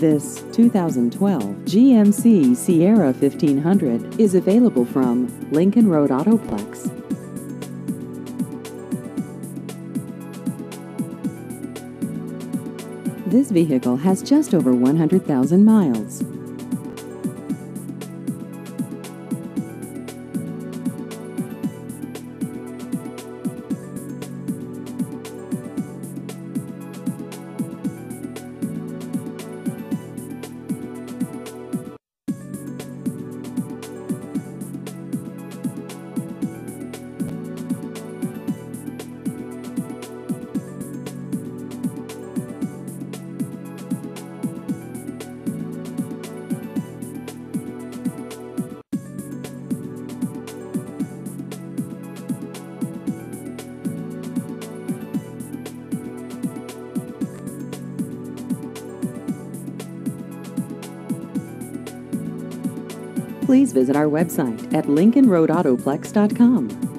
This 2012 GMC Sierra 1500 is available from Lincoln Road Autoplex. This vehicle has just over 100,000 miles. Please visit our website at lincolnroadautoplex.com.